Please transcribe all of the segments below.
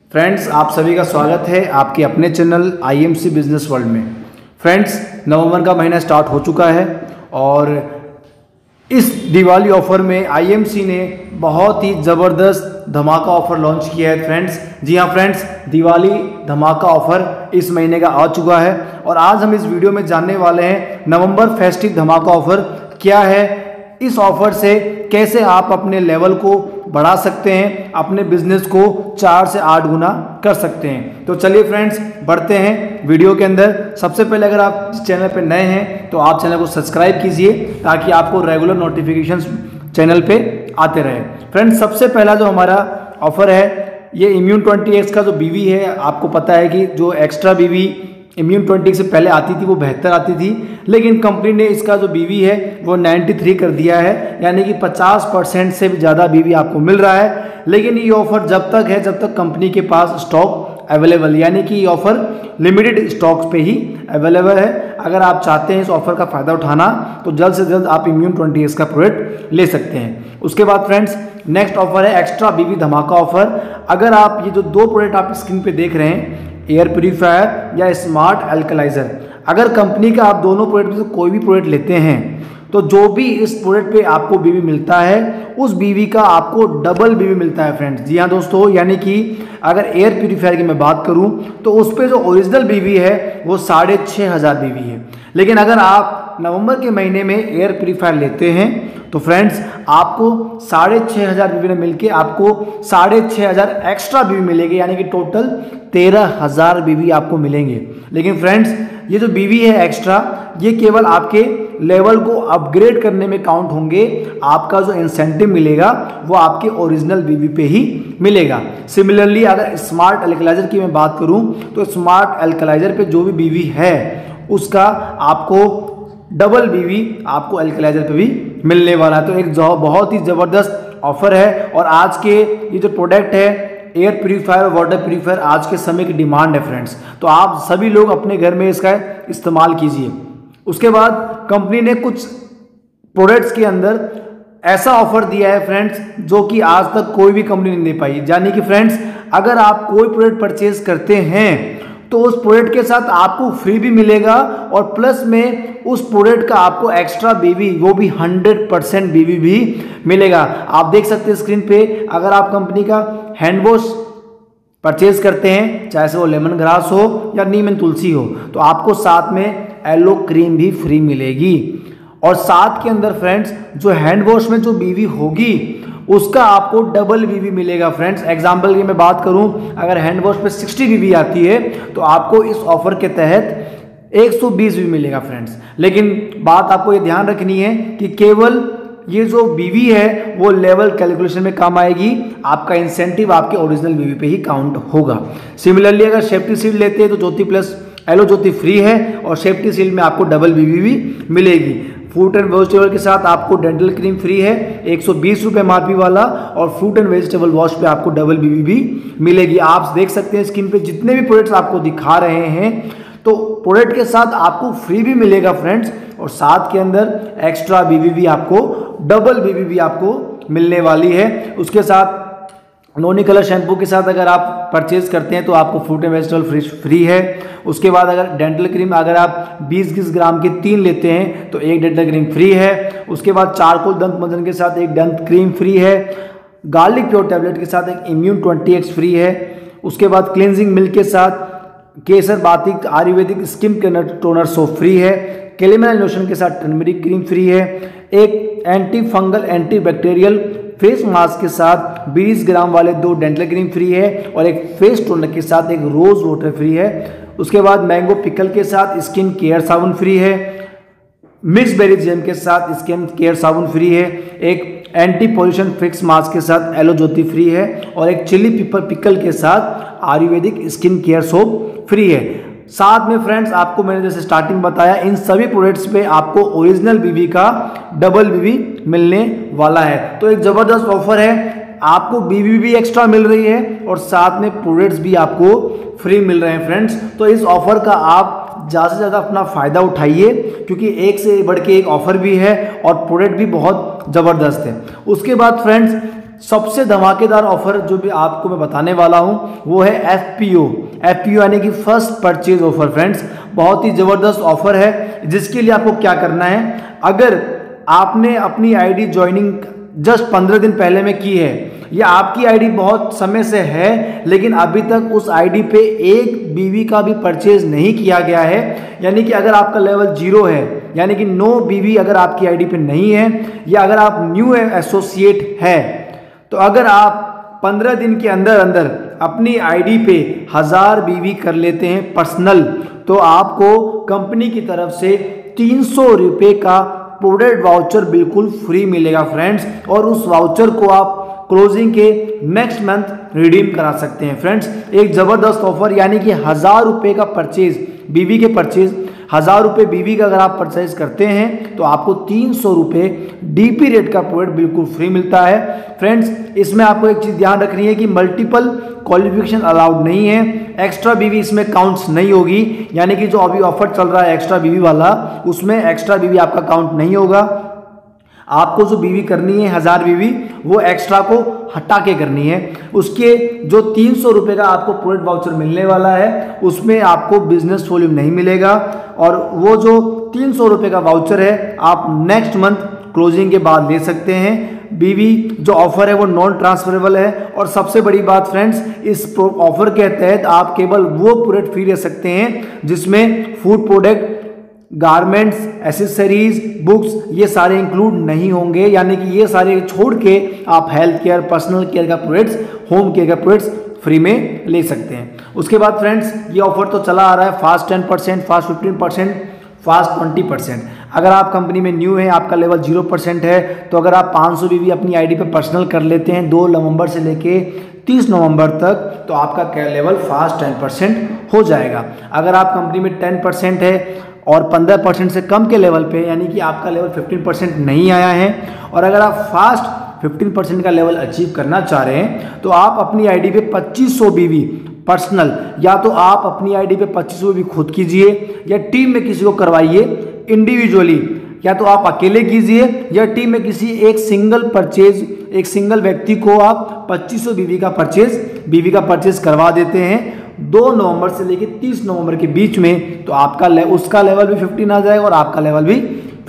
Friends, आप सभी का स्वागत है आपके अपने चैनल आईएमसी बिजनेस वर्ल्ड में। फ्रेंड्स, नवंबर का महीना स्टार्ट हो चुका है और इस दिवाली ऑफर में आईएमसी ने बहुत ही ज़बरदस्त धमाका ऑफर लॉन्च किया है। फ्रेंड्स, जी हाँ फ्रेंड्स, दिवाली धमाका ऑफर इस महीने का आ चुका है और आज हम इस वीडियो में जानने वाले हैं नवंबर फेस्टिव धमाका ऑफर क्या है। इस ऑफर से कैसे आप अपने लेवल को बढ़ा सकते हैं, अपने बिजनेस को 4 से 8 गुना कर सकते हैं। तो चलिए फ्रेंड्स, बढ़ते हैं वीडियो के अंदर। सबसे पहले अगर आप इस चैनल पर नए हैं तो आप चैनल को सब्सक्राइब कीजिए ताकि आपको रेगुलर नोटिफिकेशंस चैनल पे आते रहे। फ्रेंड्स, सबसे पहला जो हमारा ऑफर है ये इम्यून 20X का जो बीवी है। आपको पता है कि जो एक्स्ट्रा बीवी इम्यून 20 से पहले आती थी वो बेहतर आती थी, लेकिन कंपनी ने इसका जो बीवी है वो 93 कर दिया है, यानी कि 50% से भी ज़्यादा बीवी आपको मिल रहा है। लेकिन ये ऑफर जब तक है जब तक कंपनी के पास स्टॉक अवेलेबल, यानी कि ये ऑफर लिमिटेड स्टॉक्स पे ही अवेलेबल है। अगर आप चाहते हैं इस ऑफर का फ़ायदा उठाना तो जल्द से जल्द आप इम्यून 20 का प्रोडक्ट ले सकते हैं। उसके बाद फ्रेंड्स, नेक्स्ट ऑफर है एक्स्ट्रा बीवी धमाका ऑफर। अगर आप ये जो 2 प्रोडक्ट आप स्क्रीन पे देख रहे हैं, एयर प्यूरीफायर या स्मार्ट अल्कलाइजर, अगर कंपनी का आप दोनों प्रोडक्ट में से कोई भी प्रोडक्ट लेते हैं तो जो भी इस प्रोडक्ट पे आपको बीवी मिलता है उस बीवी का आपको डबल बीवी मिलता है। फ्रेंड्स, जी हाँ दोस्तों, यानी कि अगर एयर प्यूरीफायर की मैं बात करूं तो उस पर जो ओरिजिनल बीवी है वो 6500 बीवी है, लेकिन अगर आप नवंबर के महीने में एयर प्यूरीफायर लेते हैं तो फ्रेंड्स आपको 6500 बीवी में मिलके आपको 6500 एक्स्ट्रा बीवी मिलेगी, यानी कि टोटल 13000 बीवी आपको मिलेंगे। लेकिन फ्रेंड्स, ये जो बीवी है एक्स्ट्रा, ये केवल आपके लेवल को अपग्रेड करने में काउंट होंगे। आपका जो इंसेंटिव मिलेगा वो आपके ओरिजिनल बीवी पे ही मिलेगा। सिमिलरली अगर स्मार्ट अल्कलाइजर की मैं बात करूं तो स्मार्ट अल्कलाइजर पे जो भी बीवी है उसका आपको डबल बीवी आपको अल्कलाइजर पे भी मिलने वाला है। तो एक बहुत ही ज़बरदस्त ऑफर है और आज के ये जो प्रोडक्ट है एयर प्यूरीफायर और वाटर प्यूरीफायर आज के समय की डिमांड है फ्रेंड्स, तो आप सभी लोग अपने घर में इसका इस्तेमाल कीजिए। उसके बाद कंपनी ने कुछ प्रोडक्ट्स के अंदर ऐसा ऑफर दिया है फ्रेंड्स जो कि आज तक कोई भी कंपनी नहीं दे पाई। यानी कि फ्रेंड्स, अगर आप कोई प्रोडक्ट परचेज करते हैं तो उस प्रोडक्ट के साथ आपको फ्री भी मिलेगा और प्लस में उस प्रोडक्ट का आपको एक्स्ट्रा बीवी, वो भी 100% बीवी भी मिलेगा। आप देख सकते हैं स्क्रीन पे, अगर आप कंपनी का हैंड वॉश परचेज करते हैं, चाहे से वो लेमन ग्रास हो या नीम एंड तुलसी हो, तो आपको साथ में एलो क्रीम भी फ्री मिलेगी। और साथ के अंदर फ्रेंड्स, जो हैंड वॉश में जो बीवी होगी उसका आपको डबल बीवी मिलेगा। फ्रेंड्स, एग्जांपल की मैं बात करूं, अगर हैंड वॉश पे 60 बीवी आती है तो आपको इस ऑफर के तहत 120 बीवी मिलेगा फ्रेंड्स। लेकिन बात आपको ये ध्यान रखनी है कि केवल ये जो बीवी है वो लेवल कैलकुलेशन में काम आएगी, आपका इंसेंटिव आपके ओरिजिनल बीवी पे ही काउंट होगा। सिमिलरली अगर सेफ्टी सील लेते हैं तो Jyoti plus aloe Jyoti free है और सेफ्टी सील में आपको डबल बीवी भी मिलेगी। फ्रूट एंड वेजिटेबल के साथ आपको डेंटल क्रीम फ्री है 120 रुपये MRP वाला, और फ्रूट एंड वेजिटेबल वॉश पे आपको डबल बीवी भी मिलेगी। आप देख सकते हैं स्क्रीन पे जितने भी प्रोडक्ट्स आपको दिखा रहे हैं तो प्रोडक्ट के साथ आपको फ्री भी मिलेगा फ्रेंड्स, और साथ के अंदर एक्स्ट्रा बीवी भी आपको डबल बीवी भी आपको मिलने वाली है। उसके साथ नोनी कलर शैम्पू के साथ अगर आप परचेज करते हैं तो आपको फ्रूट एंड वेजिटेबल फ्री है। उसके बाद अगर डेंटल क्रीम अगर आप 20 ग्राम की 3 लेते हैं तो 1 डेंटल क्रीम फ्री है। उसके बाद चारकोल दंत मंजन के साथ 1 दंत क्रीम फ्री है। गार्लिक प्योर टैबलेट के साथ 1 इम्यून 20X फ्री है। उसके बाद क्लिनजिंग मिल्क के साथ केसर बातिक Ayurvedic skin toner soap free है। कैलेमन लोशन के साथ टर्मरिक क्रीम फ्री है। एक anti fungal anti bacterial face mask के साथ 20 ग्राम वाले 2 डेंटल क्रीम फ्री है और एक फेस टोनर के साथ 1 रोज वाटर फ्री है। उसके बाद मैंगो पिकल के साथ स्किन केयर साबुन फ्री है। मिक्स बेरी जैम के साथ स्किन केयर साबुन फ्री है। एक एंटी पॉल्यूशन फिक्स मास्क के साथ एलो ज्योति फ्री है और एक चिली पिपर पिकल के साथ Ayurvedic skin care soap free है। साथ में फ्रेंड्स, आपको मैंने जैसे स्टार्टिंग बताया, इन सभी प्रोडक्ट्स पे आपको ओरिजिनल बीवी का डबल बीवी मिलने वाला है। तो एक ज़बरदस्त ऑफर है, आपको बीवी भी एक्स्ट्रा मिल रही है और साथ में प्रोडक्ट्स भी आपको फ्री मिल रहे हैं फ्रेंड्स। तो इस ऑफर का आप ज़्यादा से ज़्यादा अपना फ़ायदा उठाइए, क्योंकि एक से बढ़ के एक ऑफर भी है और प्रोडक्ट भी बहुत ज़बरदस्त है। उसके बाद फ्रेंड्स, सबसे धमाकेदार ऑफर जो भी आपको मैं बताने वाला हूं वो है FPO यानी कि फर्स्ट परचेज ऑफर। फ्रेंड्स, बहुत ही ज़बरदस्त ऑफर है, जिसके लिए आपको क्या करना है, अगर आपने अपनी आईडी ज्वाइनिंग जस्ट 15 दिन पहले में की है या आपकी आईडी बहुत समय से है लेकिन अभी तक उस आईडी पे एक BV का भी परचेज नहीं किया गया है, यानी कि अगर आपका लेवल 0 है, यानी कि नो BV अगर आपकी आईडी पे नहीं है, या अगर आप न्यू एसोसिएट है, तो अगर आप 15 दिन के अंदर अंदर अपनी आईडी पे 1000 BV कर लेते हैं पर्सनल, तो आपको कंपनी की तरफ से 300 रुपये का प्रोडक्ट वाउचर बिल्कुल फ्री मिलेगा फ्रेंड्स, और उस वाउचर को आप क्लोजिंग के नेक्स्ट मंथ रिडीम करा सकते हैं। फ्रेंड्स, एक ज़बरदस्त ऑफर, यानी कि 1000 रुपये का परचेज BV के परचेज 1000 रुपये BV का अगर आप परचेज करते हैं तो आपको 300 रुपये DP रेट का प्रोडक्ट बिल्कुल फ्री मिलता है। फ्रेंड्स, इसमें आपको एक चीज़ ध्यान रखनी है कि मल्टीपल क्वालिफिकेशन अलाउड नहीं है, एक्स्ट्रा BV इसमें काउंट्स नहीं होगी, यानी कि जो अभी ऑफर चल रहा है एक्स्ट्रा BV वाला, उसमें एक्स्ट्रा BV आपका काउंट नहीं होगा। आपको जो BV करनी है 1000 BV, वो एक्स्ट्रा को हटा के करनी है। उसके जो 300 रुपये का आपको प्रोडक्ट वाउचर मिलने वाला है उसमें आपको बिजनेस वॉल्यूम नहीं मिलेगा, और वो जो 300 रुपये का वाउचर है आप नेक्स्ट मंथ क्लोजिंग के बाद ले सकते हैं। BV जो ऑफर है वो नॉन ट्रांसफरेबल है, और सबसे बड़ी बात फ्रेंड्स, इस ऑफर के तहत आप केवल वो प्रोडक्ट फ्री ले सकते हैं जिसमें food product, garments, accessories, books ये सारे इंक्लूड नहीं होंगे, यानी कि ये सारे छोड़ के आप हेल्थ केयर, पर्सनल केयर का प्रोडक्ट्स, होम केयर का प्रोडक्ट्स फ्री में ले सकते हैं। उसके बाद फ्रेंड्स, ये ऑफर तो चला आ रहा है फास्ट 10%, फास्ट 15%, फास्ट 20%। अगर आप कंपनी में न्यू है, आपका लेवल 0% है, तो अगर आप 500 BV अपनी आईडी पे पर्सनल कर लेते हैं 2 नवंबर से लेके 30 नवंबर तक, तो आपका लेवल फास्ट 10% हो जाएगा। अगर आप कंपनी में 10% है और 15% से कम के लेवल पे, यानी कि आपका लेवल 15% नहीं आया है, और अगर आप फास्ट 15% का लेवल अचीव करना चाह रहे हैं, तो आप अपनी आईडी पे 2500 BV पर्सनल, या तो आप अपनी आईडी पे 2500 BV खुद कीजिए, या टीम में किसी को करवाइए इंडिविजुअली, या तो आप अकेले कीजिए या टीम में किसी एक सिंगल व्यक्ति को आप 2500 BV का परचेज करवा देते हैं 2 नवंबर से लेकर 30 नवंबर के बीच में, तो आपका उसका लेवल भी 15 आ जाएगा और आपका लेवल भी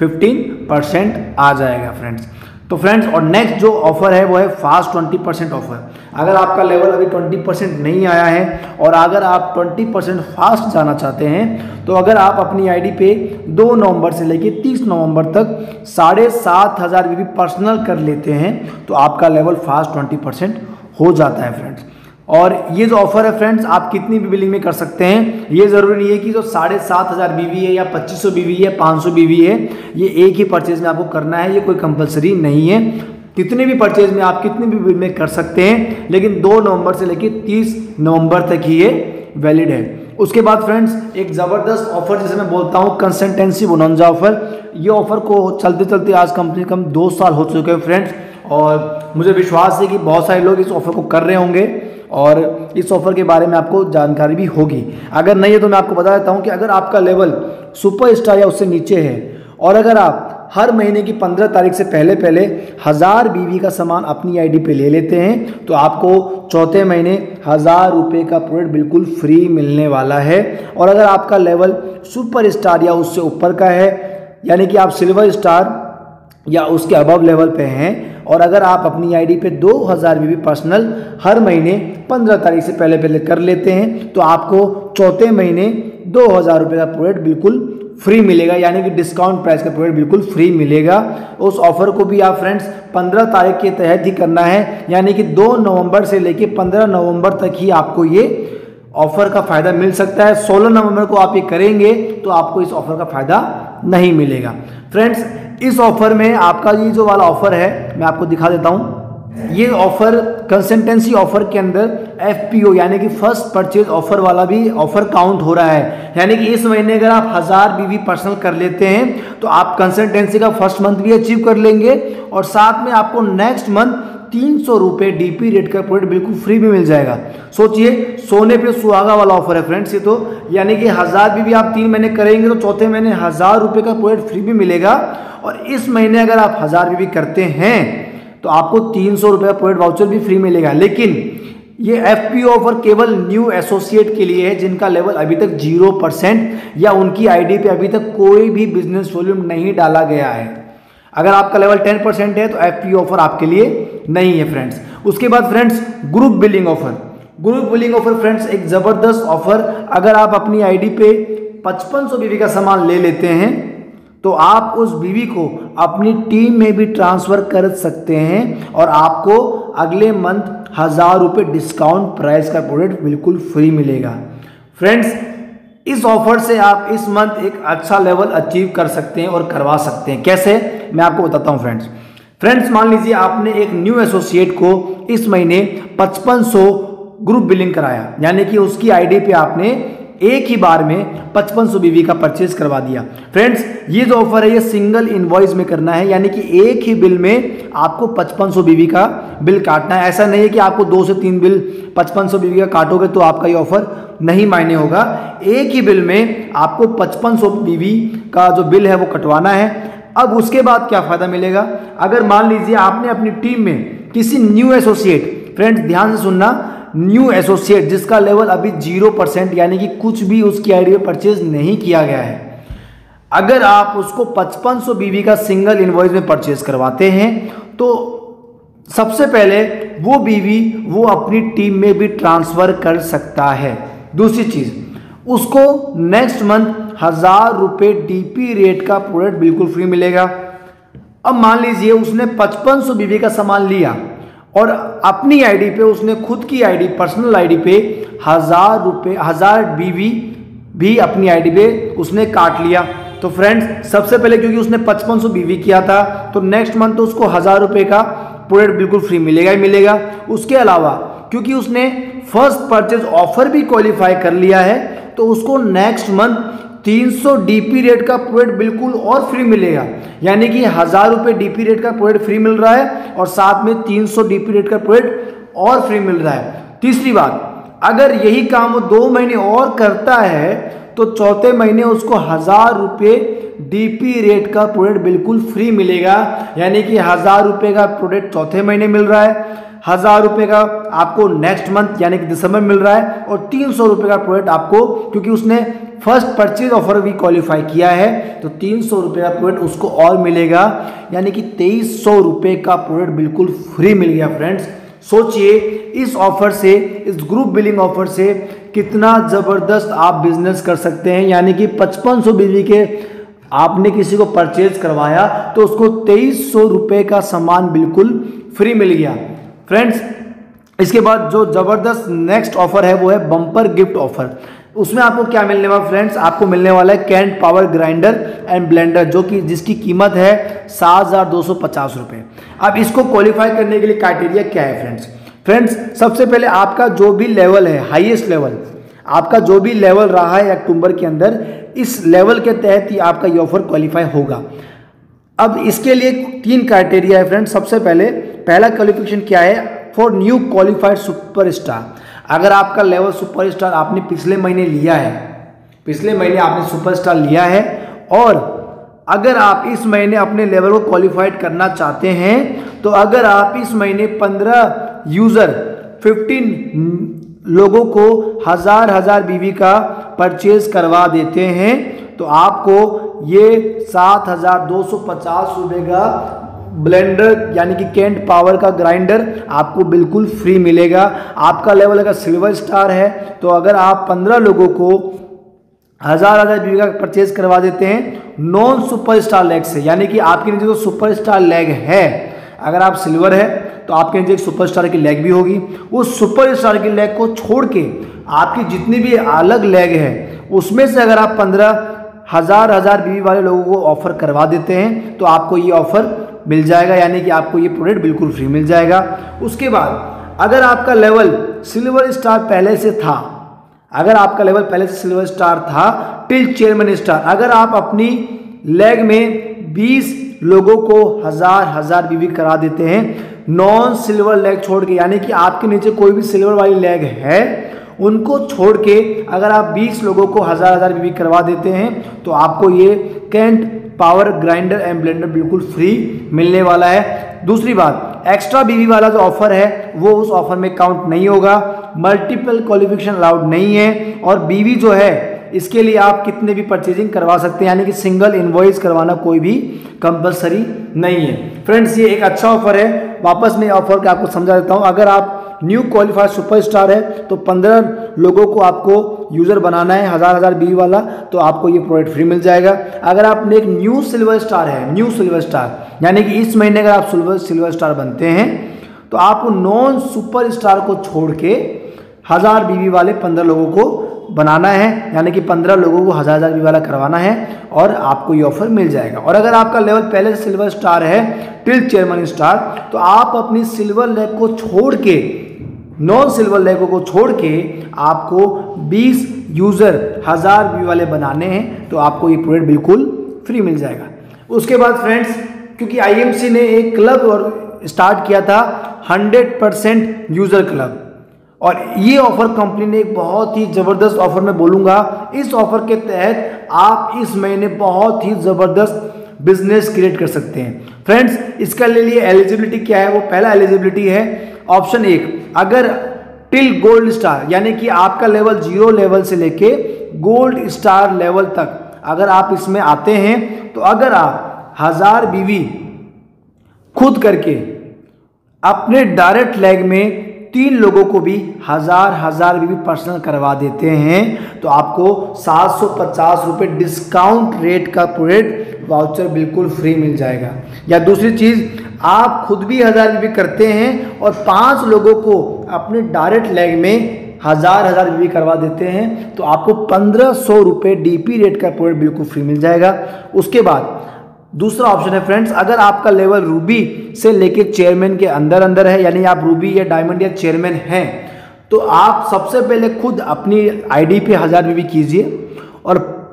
15% आ जाएगा फ्रेंड्स। तो फ्रेंड्स, और नेक्स्ट जो ऑफर है वो है फास्ट 20% ऑफर। अगर आपका लेवल अभी 20% नहीं आया है और अगर आप 20% फास्ट जाना चाहते हैं, तो अगर आप अपनी आईडी पे 2 नवंबर से लेकर 30 नवंबर तक 7500 BV पर्सनल कर लेते हैं, तो आपका लेवल फास्ट 20% हो जाता है फ्रेंड्स। और ये जो ऑफर है फ्रेंड्स, आप कितनी भी बिलिंग में कर सकते हैं, ये ज़रूरी नहीं है कि जो 7500 BV है या 2500 BV है, 500 BV है, ये एक ही परचेज में आपको करना है, ये कोई कंपलसरी नहीं है। कितने भी परचेज में आप कितनी भी बिल में कर सकते हैं, लेकिन 2 नवंबर से लेकर 30 नवंबर तक ही ये वैलिड है। उसके बाद फ्रेंड्स, एक ज़बरदस्त ऑफर जिसे मैं बोलता हूँ कंसल्टेंसी बोनंजा ऑफर। ये ऑफर को चलते चलते आज कम से कम 2 साल हो चुके हैं फ्रेंड्स, और मुझे विश्वास है कि बहुत सारे लोग इस ऑफर को कर रहे होंगे और इस ऑफर के बारे में आपको जानकारी भी होगी। अगर नहीं है तो मैं आपको बता देता हूं कि अगर आपका लेवल सुपरस्टार या उससे नीचे है और अगर आप हर महीने की 15 तारीख से पहले 1000 BV का सामान अपनी आईडी पे ले लेते हैं, तो आपको चौथे महीने 1000 रुपये का प्रोडक्ट बिल्कुल फ्री मिलने वाला है। और अगर आपका लेवल सुपरस्टार या उससे ऊपर का है, यानी कि आप सिल्वर स्टार या उसके अबव लेवल पे हैं, और अगर आप अपनी आईडी पे 2000 BV पर्सनल हर महीने 15 तारीख से पहले कर लेते हैं, तो आपको चौथे महीने 2000 रुपये का प्रोडक्ट बिल्कुल फ्री मिलेगा, यानी कि डिस्काउंट प्राइस का प्रोडक्ट बिल्कुल फ्री मिलेगा। उस ऑफर को भी आप फ्रेंड्स 15 तारीख के तहत ही करना है, यानी कि 2 नवंबर से लेकर 15 नवंबर तक ही आपको ये ऑफर का फ़ायदा मिल सकता है। 16 नवंबर को आप ये करेंगे तो आपको इस ऑफर का फ़ायदा नहीं मिलेगा। फ्रेंड्स, इस ऑफर में आपका ये जो वाला ऑफर है मैं आपको दिखा देता हूँ। ये ऑफर कंसल्टेंसी ऑफर के अंदर FPO यानी कि फर्स्ट परचेज ऑफर वाला भी ऑफर काउंट हो रहा है, यानी कि इस महीने अगर आप 1000 BV पर्सनल कर लेते हैं तो आप कंसल्टेंसी का फर्स्ट मंथ भी अचीव कर लेंगे, और साथ में आपको नेक्स्ट मंथ 300 रुपये DP रेट का प्रोडक्ट बिल्कुल फ्री भी मिल जाएगा। सोचिए, सोने पे सुहागा वाला ऑफर है फ्रेंड्स ये तो, यानी कि 1000 BV आप 3 महीने करेंगे तो चौथे महीने 1000 रुपये का प्रोडक्ट फ्री भी मिलेगा। और इस महीने अगर आप 1000 BV करते हैं तो आपको 300 रुपये का प्रोडक्ट वाउचर भी फ्री मिलेगा। लेकिन ये FPO ऑफर केवल न्यू एसोसिएट के लिए है जिनका लेवल अभी तक 0% या उनकी आईडी पे अभी तक कोई भी बिजनेस वॉल्यूम नहीं डाला गया है। अगर आपका लेवल 10% है तो FPO ऑफर आपके लिए नहीं है फ्रेंड्स। उसके बाद friends group billing offer. Group billing offer friends एक ज़बरदस्त ऑफर, अगर आप अपनी आईडी पे 5500 BV का सामान ले लेते हैं तो आप उस BV को अपनी टीम में भी ट्रांसफ़र कर सकते हैं और आपको अगले मंथ 1000 रुपये डिस्काउंट प्राइस का प्रोडक्ट बिल्कुल फ्री मिलेगा। फ्रेंड्स इस ऑफर से आप इस मंथ एक अच्छा लेवल अचीव कर सकते हैं और करवा सकते हैं। कैसे, मैं आपको बताता हूं फ्रेंड्स मान लीजिए आपने एक न्यू एसोसिएट को इस महीने 5500 ग्रुप बिलिंग कराया, यानी कि उसकी आईडी पे आपने एक ही बार में 5500 BV का परचेज करवा दिया। फ्रेंड्स ये जो ऑफर है ये सिंगल इनवॉइस में करना है, यानी कि एक ही बिल में आपको 5500 BV का बिल काटना है। ऐसा नहीं है कि आपको 2 से 3 बिल 5500 BV का काटोगे तो आपका ये ऑफर नहीं मायने होगा। एक ही बिल में आपको 5500 BV का जो बिल है वो कटवाना है। अब उसके बाद क्या फ़ायदा मिलेगा, अगर मान लीजिए आपने अपनी टीम में किसी न्यू एसोसिएट, फ्रेंड्स ध्यान से सुनना, न्यू एसोसिएट जिसका लेवल अभी 0% यानी कि कुछ भी उसकी आईडी में परचेज नहीं किया गया है, अगर आप उसको 5500 BV का सिंगल इनवॉइस में परचेज करवाते हैं तो सबसे पहले वो BV वो अपनी टीम में भी ट्रांसफ़र कर सकता है। दूसरी चीज़, उसको नेक्स्ट मंथ 1000 रुपये DP रेट का प्रोडक्ट बिल्कुल फ्री मिलेगा। अब मान लीजिए उसने 5500 BV का सामान लिया और अपनी आईडी पे उसने खुद की आईडी, पर्सनल आईडी पे 1000 BV भी अपनी आईडी पे उसने काट लिया। तो फ्रेंड्स सबसे पहले क्योंकि उसने 5500 BV किया था तो नेक्स्ट मंथ तो उसको 1000 रुपये का प्रोडक्ट बिल्कुल फ्री मिलेगा ही मिलेगा। उसके अलावा क्योंकि उसने फर्स्ट परचेज ऑफर भी क्वालिफाई कर लिया है तो उसको नेक्स्ट मंथ 300 DP रेट का प्रोडक्ट बिल्कुल और फ्री मिलेगा, यानी कि 1000 रुपये DP रेट का प्रोडक्ट फ्री मिल रहा है और साथ में 300 DP रेट का प्रोडक्ट और फ्री मिल रहा है। तीसरी बात, अगर यही काम वो 2 महीने और करता है तो चौथे महीने उसको 1000 रुपये DP रेट का प्रोडक्ट बिल्कुल फ्री मिलेगा, यानी कि 1000 रुपये का प्रोडक्ट चौथे महीने मिल रहा है, 1000 रुपये का आपको नेक्स्ट मंथ यानी कि दिसंबर मिल रहा है और 300 रुपये का प्रोडक्ट आपको, क्योंकि उसने फर्स्ट परचेज ऑफर भी क्वालिफाई किया है तो 300 रुपये का प्रोडक्ट उसको और मिलेगा, यानी कि 2300 रुपये का प्रोडक्ट बिल्कुल फ्री मिल गया। फ्रेंड्स सोचिए इस ऑफर से, इस ग्रुप बिलिंग ऑफर से कितना ज़बरदस्त आप बिजनेस कर सकते हैं, यानी कि 5500 BV के आपने किसी को परचेज करवाया तो उसको 2300 रुपये का सामान बिल्कुल फ्री मिल गया। फ्रेंड्स इसके बाद जो ज़बरदस्त नेक्स्ट ऑफर है वो है बम्पर गिफ्ट ऑफर। उसमें आपको क्या मिलने वाला फ्रेंड्स, आपको मिलने वाला है Kent power grinder and blender, जो कि जिसकी कीमत है 7250 रुपये। अब इसको क्वालिफाई करने के लिए क्राइटेरिया क्या है फ्रेंड्स सबसे पहले आपका जो भी लेवल है, हाईएस्ट लेवल, आपका जो भी लेवल रहा है अक्टूबर के अंदर, इस लेवल के तहत ही आपका ये ऑफर क्वालिफाई होगा। अब इसके लिए 3 क्राइटेरिया है फ्रेंड्स। सबसे पहले पहला क्वालिफिकेशन क्या है, फॉर न्यू क्वालिफाइड सुपरस्टार। अगर आपका लेवल सुपरस्टार आपने पिछले महीने लिया है, पिछले महीने आपने सुपरस्टार लिया है और अगर आप इस महीने अपने लेवल को क्वालिफाइड करना चाहते हैं तो अगर आप इस महीने 15 यूज़र 15 लोगों को 1000 BV का परचेज करवा देते हैं तो आपको ये 7250 रुपये का ब्लेंडर यानी कि कैंट पावर का ग्राइंडर आपको बिल्कुल फ्री मिलेगा। आपका लेवल अगर सिल्वर स्टार है तो अगर आप 15 लोगों को 1000 BV का परचेज करवा देते हैं नॉन सुपर स्टार लेग से, यानी कि आपके नीचे जो सुपर स्टार लेग है, अगर आप सिल्वर है तो आपके नीचे एक सुपर स्टार की लेग भी होगी, उस सुपर स्टार की लेग को छोड़ के आपकी जितनी भी अलग लेग है उसमें से अगर आप 15,000 BV वाले लोगों को ऑफर करवा देते हैं तो आपको ये ऑफर मिल जाएगा, यानी कि आपको ये प्रोडक्ट बिल्कुल फ्री मिल जाएगा। उसके बाद अगर आपका लेवल सिल्वर स्टार पहले से था, अगर आपका लेवल पहले से सिल्वर स्टार था टिल चेयरमैन स्टार, अगर आप अपनी लेग में 20 लोगों को 1000 BV करा देते हैं नॉन सिल्वर लेग छोड़ के, यानी कि आपके नीचे कोई भी सिल्वर वाली लेग है उनको छोड़ के अगर आप 20 लोगों को 1000 BV करवा देते हैं तो आपको ये Kent power grinder and blender बिल्कुल फ्री मिलने वाला है। दूसरी बात, एक्स्ट्रा बीवी वाला जो ऑफर है वो उस ऑफर में काउंट नहीं होगा। मल्टीपल क्वालिफिकेशन अलाउड नहीं है, और बीवी जो है इसके लिए आप कितने भी परचेजिंग करवा सकते हैं, यानी कि सिंगल इनवॉइस करवाना कोई भी कंपलसरी नहीं है। फ्रेंड्स ये एक अच्छा ऑफर है। वापस मैं ऑफर का आपको समझा देता हूं। अगर आप न्यू क्वालिफाइड सुपरस्टार है तो 15 लोगों को आपको यूजर बनाना है 1000 बीवी वाला, तो आपको ये प्रोडक्ट फ्री मिल जाएगा। अगर आपने एक न्यू सिल्वर स्टार है, न्यू सिल्वर स्टार यानी कि इस महीने अगर आप सिल्वर स्टार बनते हैं तो आपको नॉन सुपर स्टार को छोड़ के 1000 बीवी वाले 15 लोगों को बनाना है, यानी कि 15 लोगों को 1000 बीवी वाला करवाना है और आपको ये ऑफर मिल जाएगा। और अगर आपका लेवल पहले से सिल्वर स्टार है टिल चेयरमैन स्टार, तो आप अपनी सिल्वर लेग को छोड़ के, नॉन सिल्वर लेगों को छोड़ के आपको 20 यूजर 1000 बीवी वाले बनाने हैं, तो आपको ये प्रोडक्ट बिल्कुल फ्री मिल जाएगा। उसके बाद फ्रेंड्स, क्योंकि आईएमसी ने एक क्लब और स्टार्ट किया था 100% यूजर क्लब, और ये ऑफर कंपनी ने एक बहुत ही ज़बरदस्त ऑफर में बोलूँगा, इस ऑफर के तहत आप इस महीने बहुत ही ज़बरदस्त बिजनेस क्रिएट कर सकते हैं। फ्रेंड्स इसका लिए एलिजिबिलिटी क्या है? वो पहला एलिजिबिलिटी है ऑप्शन 1, अगर टिल गोल्ड स्टार यानी कि आपका लेवल 0 लेवल से लेके गोल्ड स्टार लेवल तक अगर आप इसमें आते हैं, तो अगर आप 1000 बीवी खुद करके अपने डायरेक्ट लेग में 3 लोगों को भी 1000 बीवी पर्सनल करवा देते हैं, तो आपको 750 रुपये डिस्काउंट रेट का प्रोडक्ट वाउचर बिल्कुल फ्री मिल जाएगा। या दूसरी चीज़, आप खुद भी 1000 बीवी करते हैं और 5 लोगों को अपने डायरेक्ट लेग में 1000 बीवी करवा देते हैं, तो आपको 1500 रुपये डीपी रेट का प्रोडक्ट बिल्कुल फ्री मिल जाएगा। उसके बाद दूसरा ऑप्शन है फ्रेंड्स, अगर आपका लेवल रूबी से लेके चेयरमैन के अंदर है, यानी आप रूबी या डायमंड या चेयरमैन हैं, तो आप सबसे पहले खुद अपनी आईडी पे 1000 बीवी कीजिए और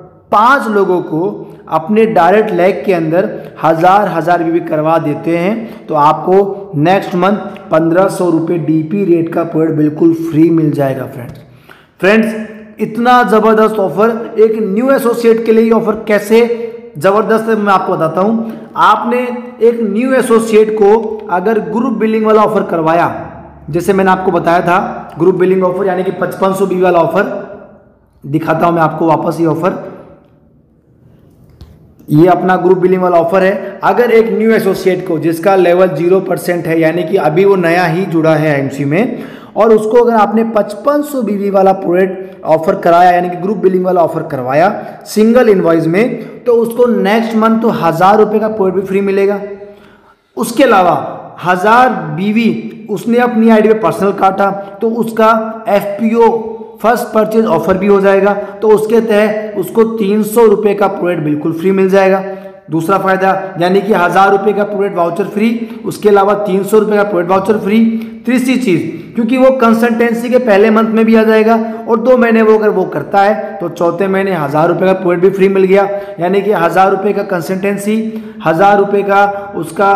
5 लोगों को अपने डायरेक्ट लेग के अंदर 1000 बीवी करवा देते हैं, तो आपको नेक्स्ट मंथ 1500 रुपये डीपी रेट का प्रोडक्ट बिल्कुल फ्री मिल जाएगा। फ्रेंड्स इतना ज़बरदस्त ऑफर एक न्यू एसोसिएट के लिए ऑफर कैसे ज़बरदस्त है मैं आपको बताता हूँ। आपने एक न्यू एसोसिएट को अगर ग्रुप बिलिंग वाला ऑफर करवाया, जैसे मैंने आपको बताया था ग्रुप बिलिंग ऑफर यानी कि 5500 बीवी वाला ऑफर, दिखाता हूँ मैं आपको वापस ये ऑफर, ये अपना ग्रुप बिलिंग वाला ऑफर है। अगर एक न्यू एसोसिएट को जिसका लेवल 0% है, यानी कि अभी वो नया ही जुड़ा है आईएमसी में, और उसको अगर आपने 5500 बीवी वाला प्रोडक्ट ऑफर कराया यानी कि ग्रुप बिलिंग वाला ऑफर करवाया सिंगल इनवॉइस में, तो उसको नेक्स्ट मंथ तो 1000 रुपये का प्रोडक्ट भी फ्री मिलेगा। उसके अलावा 1000 बीवी उसने अपनी आईडी पे पर्सनल काटा, तो उसका एफपीओ फर्स्ट परचेज ऑफर भी हो जाएगा, तो उसके तहत उसको 300 रुपये का प्रोडक्ट बिल्कुल फ्री मिल जाएगा। दूसरा फायदा यानी कि 1000 रुपये का प्रोडक्ट वाउचर फ्री, उसके अलावा 300 रुपये का प्रोडक्ट वाउचर फ्री। तीसरी चीज़, क्योंकि वो कंसल्टेंसी के पहले मंथ में भी आ जाएगा और 2 महीने वो अगर वो करता है तो चौथे महीने 1000 रुपये का प्रोडक्ट भी फ्री मिल गया, यानी कि 1000 रुपये का कंसल्टेंसी, 1000 रुपये का उसका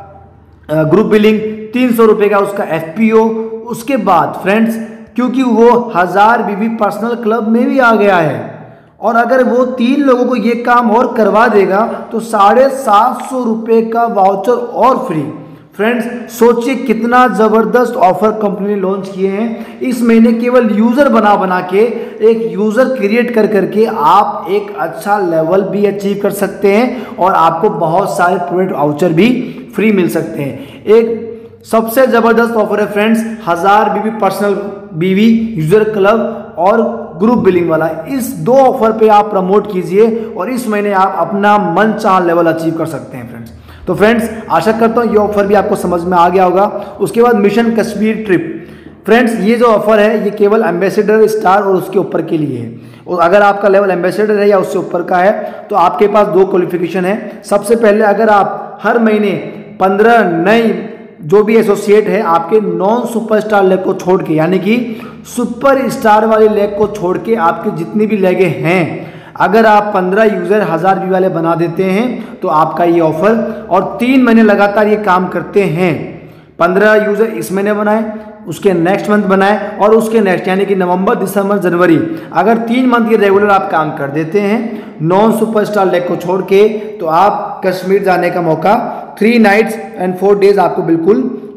ग्रुप बिलिंग, 300 रुपये का उसका एफपीओ। उसके बाद फ्रेंड्स क्योंकि वो 1000 बीवी पर्सनल क्लब में भी आ गया है, और अगर वो 3 लोगों को ये काम और करवा देगा तो 750 रुपये का वाउचर और फ्री। फ्रेंड्स सोचिए कितना ज़बरदस्त ऑफर कंपनी ने लॉन्च किए हैं। इस महीने केवल यूज़र बना के एक यूज़र क्रिएट करके आप एक अच्छा लेवल भी अचीव कर सकते हैं और आपको बहुत सारे प्रोडक्ट वाउचर भी फ्री मिल सकते हैं। एक सबसे ज़बरदस्त ऑफर है friends 1000 BV personal BV user club और ग्रुप बिलिंग वाला। इस 2 ऑफर पे आप प्रमोट कीजिए और इस महीने आप अपना मनचाहा लेवल अचीव कर सकते हैं फ्रेंड्स। तो फ्रेंड्स आशा करता हूँ ये ऑफर भी आपको समझ में आ गया होगा। उसके बाद मिशन कश्मीर ट्रिप, फ्रेंड्स ये जो ऑफर है ये केवल एम्बेसडर स्टार और उसके ऊपर के लिए है, और अगर आपका लेवल एम्बेसडर है या उससे ऊपर का है तो आपके पास 2 क्वालिफिकेशन है। सबसे पहले अगर आप हर महीने 15 नई जो भी एसोसिएट है आपके नॉन सुपरस्टार लेग को छोड़ के, यानी कि सुपर स्टार वाली लेग को छोड़ के आपके जितनी भी लेगे हैं, अगर आप 15 यूज़र 1000 बीवी वाले बना देते हैं तो आपका ये ऑफर, और 3 महीने लगातार ये काम करते हैं। 15 यूज़र इस महीने बनाए, उसके नेक्स्ट मंथ बनाए और उसके नेक्स्ट यानी कि नवंबर, दिसंबर, जनवरी, अगर 3 मंथ ये रेगुलर आप काम कर देते हैं नॉन सुपरस्टार लेग को छोड़ के, तो आप कश्मीर जाने का मौका 3 नाइट्स एंड 4 डेज आपको बिल्कुल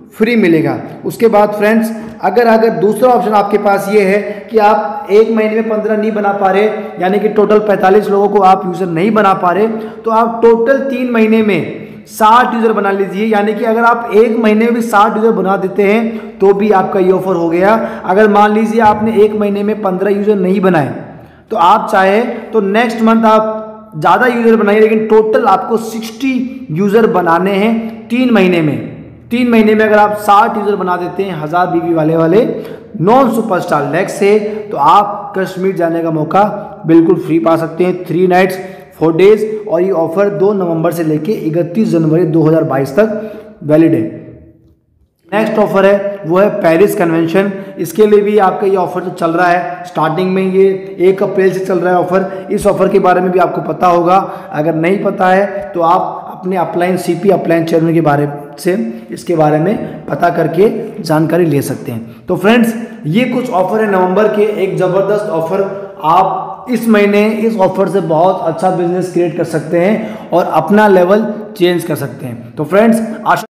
फ्री मिलेगा। उसके बाद फ्रेंड्स अगर दूसरा ऑप्शन आपके पास ये है कि आप एक महीने में 15 नहीं बना पा रहे, यानी कि टोटल 45 लोगों को आप यूज़र नहीं बना पा रहे, तो आप टोटल 3 महीने में 60 यूज़र बना लीजिए। यानी कि अगर आप एक महीने में भी 60 यूज़र बना देते हैं तो भी आपका ये ऑफर हो गया। अगर मान लीजिए आपने एक महीने में 15 यूज़र नहीं बनाए, तो आप चाहे तो नेक्स्ट मंथ आप ज़्यादा यूज़र बनाइए, लेकिन टोटल आपको 60 यूज़र बनाने हैं 3 महीने में। 3 महीने में अगर आप 60 यूज़र बना देते हैं 1000 बीबी वाले नॉन सुपरस्टार लेग से, तो आप कश्मीर जाने का मौका बिल्कुल फ्री पा सकते हैं 3 नाइट्स 4 डेज। और ये ऑफर 2 नवंबर से लेके 31 जनवरी 2022 तक वैलिड है। नेक्स्ट ऑफर है वो है पेरिस कन्वेंशन। इसके लिए भी आपका ये ऑफर जो चल रहा है, स्टार्टिंग में ये 1 अप्रैल से चल रहा है ऑफर। इस ऑफर के बारे में भी आपको पता होगा। अगर नहीं पता है तो आप अपने अपलाइन CP अपलाइन चैनल के बारे से इसके बारे में पता करके जानकारी ले सकते हैं। तो फ्रेंड्स ये कुछ ऑफर है नवंबर के, एक ज़बरदस्त ऑफर। आप इस महीने इस ऑफर से बहुत अच्छा बिजनेस क्रिएट कर सकते हैं और अपना लेवल चेंज कर सकते हैं। तो फ्रेंड्स आशा